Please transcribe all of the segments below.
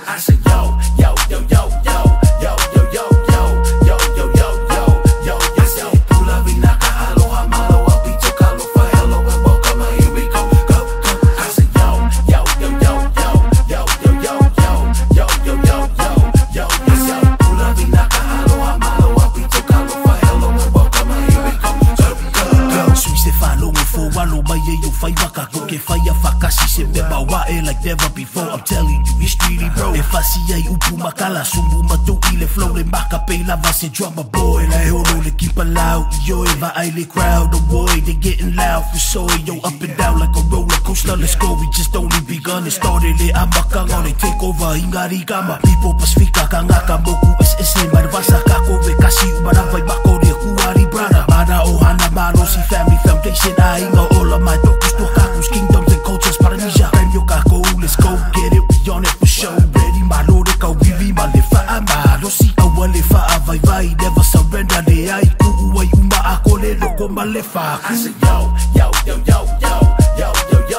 I say yo, yo, yo, yo, yo, yo, yo, yo, yo, yo, yo, yo, yo, yo, yo. Pula vinaka, aloha, maloha, pito, kalofa, hello, and welcome, here we go, go, go. I say yo, yo, yo, yo, yo, yo, yo, yo, yo, yo, yo, yo, yo, yo, yo. Pula vinaka, aloha, maloha, pito, kalofa, hello, and welcome, here we go, go, go, go. Sui se whanongo fo walo mai e yo whai waka ko ke whai a whakasi se meba wae like never before. I'm telling you, it's really bro. E whasi ai upu makala sumbu matu i le flow le maka pe lava se drama boy. La holo le keep a loud yo e va ai le crowd. The boy they getting loud for soy yo up and down like a roller coaster. Let's go, we just only begun. It started le amakanga they take over hingari kama. People pasifika kangaka moku SSN marwasa kako ve kasi umaravai bako le kuari brada. Mana ohana mano si family foundation I inga all of my doctors to kakus kingdoms and cultures paranisha. Prem yo kako let's go get it we on it for show. Ready malo de ka wivi malefa amalo si awalefa avai vai never surrender de ai ku ai uma akole loko malefa. I say yo yo yo yo yo yo yo yo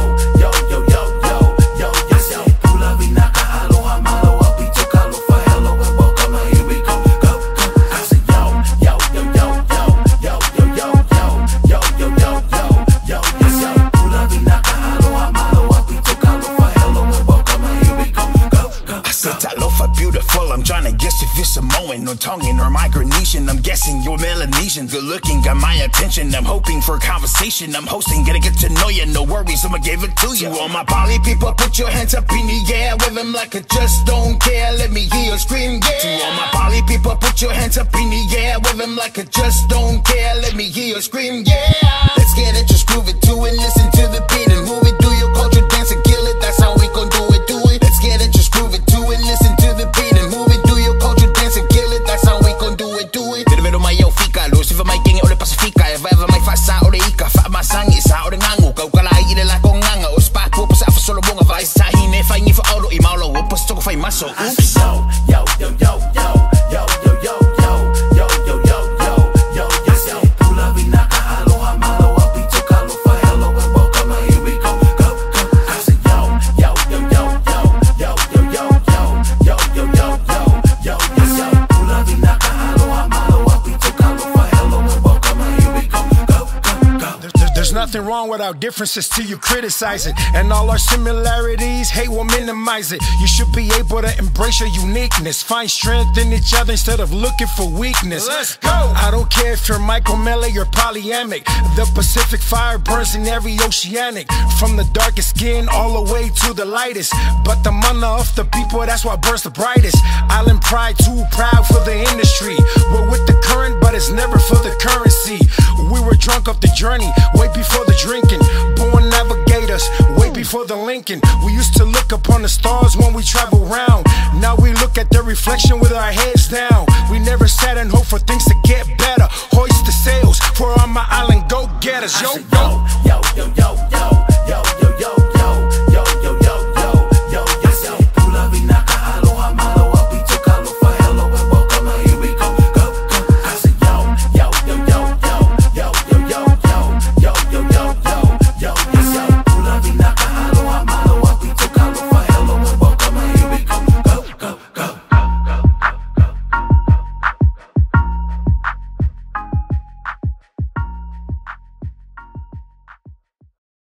yo yo yo yo yo yo yo. Pula vinaka aloha maloha pito kalofa hello and welcome here we go go go. I say yo yo yo yo yo yo yo yo yo yo yo yo yo yo. Pula vinaka aloha maloha pito kalofa hello and welcome here we go go go. I said talofa beautiful, I'm trying to guess if it's Samoan or Tongan or Micronesian. I'm guessing you're Melanesian, good looking, got my attention. I'm hoping for conversation, I'm hosting, gonna get to know ya. No worries, I'ma give it to you. To all my poly people, put your hands up in the air with them like I just don't care. Let me hear you scream, yeah. To all my poly people, put your hands up in the air with them like I just don't care. Let me hear you scream, yeah. Let's get it, just groove it to it, listen to the beat and move it. Do your culture dance and kill it, that's how we gon' do it, do it. Let's get it, just groove it to it, listen to the beat and move it. Do your culture dance and kill it, that's how we gon' do it, do it. Pero mai eu fika, Lucifer mai kingi ole pasifika. Eva eva mai fasa ole ika, fa masangi sa ole ngangu. Kau kala i le la konganga, o spa po pa sa fa solo bonga vai sa hine fa ngi fa olo I maulo, o pa stoko fa maso. Oops. Yo yo yo yo yo yo yo yo yo yo yo yo yo yo yo. Pula vinaka aloha maloha pito kalofa hello and welcome here we go go go. I say yo yo yo yo yo yo yo yo yo yo yo yo yo yo yo. Pula vinaka aloha maloha pito kalofa hello and welcome here we go go go go. There's nothing wrong with our differences till you criticize it. And all our similarities, hate will minimize it. You should be able to embrace your uniqueness. Find strength in each other instead of looking for weakness. Let's go! I don't care if you're Michael Melee or polyamic. The Pacific fire burns in every oceanic. From the darkest skin all the way to the lightest. But the mana of the people, that's what burns the brightest. Island pride, too proud for the industry. We're with the current, but it's never for the currency. We were drunk off the journey, way before the drinking. Born navigators, way before the Lincoln. We used to look upon the stars when we travel round. Now we look at the reflection with our heads down. We never sat and hoped for things to get better. Hoist the sails for all my island go-getters. Yo, yo, yo.